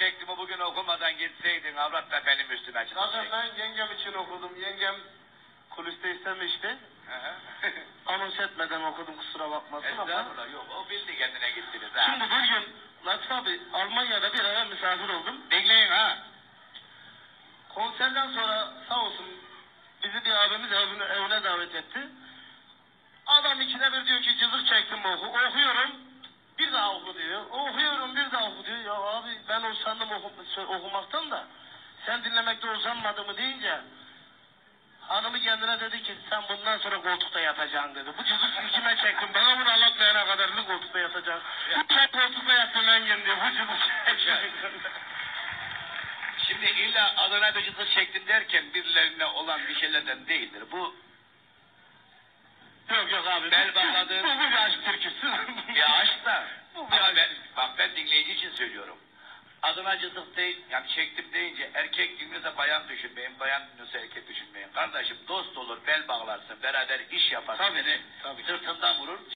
çektiğimi bugün okumadan gitseydin avrat da benim üstüme çıktı. Zaten ben yengem için okudum. Yengem kuliste istemişti. Anons etmeden okudum, kusura bakmasın ama. Estağfurullah, yok o bildi kendine gittiniz ha. Şimdi bir gün Latif abi Almanya'da bir eve misafir oldum. Dinleyin ha. Konserden sonra sağ olsun bizi bir abimiz evine davet etti. Adam ikide bir diyor ki cızık çektim oku. Okuyorum. Bir daha oku diyor. Okuyorum, bir daha oku diyor. Ya abi ben usandım okumaktan da. Sen dinlemekte usanmadın mı deyince hanımı kendine dedi ki sen bundan sonra koltukta yatacaksın dedi. Bu cızık kime çektim? Bana bunu anlatmayana kadar ne koltukta yatacaksın? Sen koltukta yattın engin diyor. Bu cızık çektim. Şimdi illa adına bir cızık çektim derken birilerine olan bir şeylerden değildir. Bu Yok abi. bel bağladığım Bu bir aşk türküsü. bir aşk da. Bu bir Ama aşk. bak ben dinleyici için söylüyorum. Adına cızık değil, yani çektim deyince erkek dinliyorsa bayan düşünmeyin, bayan dinliyorsa erkek düşünmeyin. Kardeşim dost olur, bel bağlarsın, beraber iş yaparsın. Tabii. Sırtından vurur,